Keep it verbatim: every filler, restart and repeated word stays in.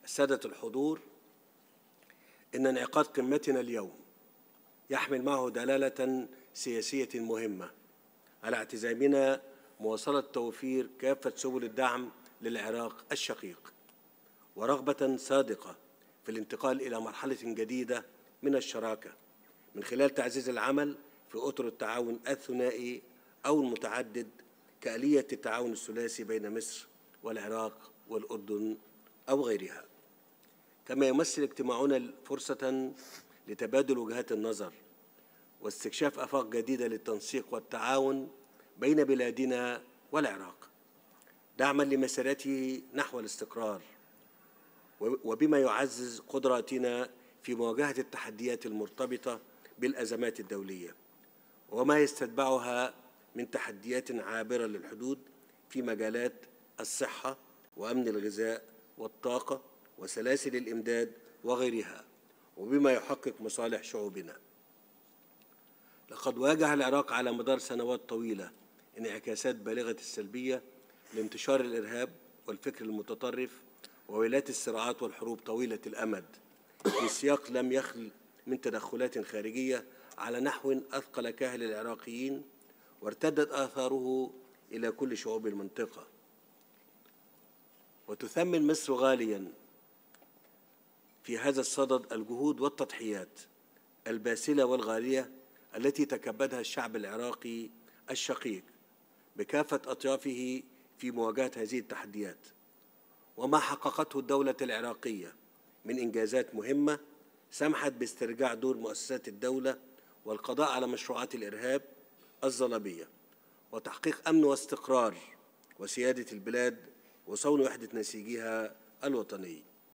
السادة الحضور، إن انعقاد قمتنا اليوم يحمل معه دلالة سياسية مهمة على اعتزامنا مواصلة توفير كافة سبل الدعم للعراق الشقيق، ورغبة صادقة في الانتقال إلى مرحلة جديدة من الشراكة من خلال تعزيز العمل في أطر التعاون الثنائي أو المتعدد كآلية التعاون الثلاثي بين مصر والعراق والأردن أو غيرها. كما يمثل اجتماعنا فرصة لتبادل وجهات النظر واستكشاف آفاق جديدة للتنسيق والتعاون بين بلادنا والعراق، دعما لمسيرته نحو الاستقرار، وبما يعزز قدراتنا في مواجهة التحديات المرتبطة بالأزمات الدولية وما يستتبعها من تحديات عابرة للحدود في مجالات الصحة وأمن الغذاء والطاقة وسلاسل الإمداد وغيرها، وبما يحقق مصالح شعوبنا. لقد واجه العراق على مدار سنوات طويلة انعكاسات بالغة السلبية لانتشار الإرهاب والفكر المتطرف وويلات الصراعات والحروب طويلة الأمد في سياق لم يخل من تدخلات خارجية على نحو أثقل كاهل العراقيين، وارتدت آثاره إلى كل شعوب المنطقة. وتثمن مصر غالياً في هذا الصدد الجهود والتضحيات الباسلة والغالية التي تكبدها الشعب العراقي الشقيق بكافة أطيافه في مواجهة هذه التحديات، وما حققته الدولة العراقية من إنجازات مهمة سمحت باسترجاع دور مؤسسات الدولة والقضاء على مشروعات الإرهاب الصليبية وتحقيق أمن واستقرار وسيادة البلاد وصون وحدة نسيجها الوطني.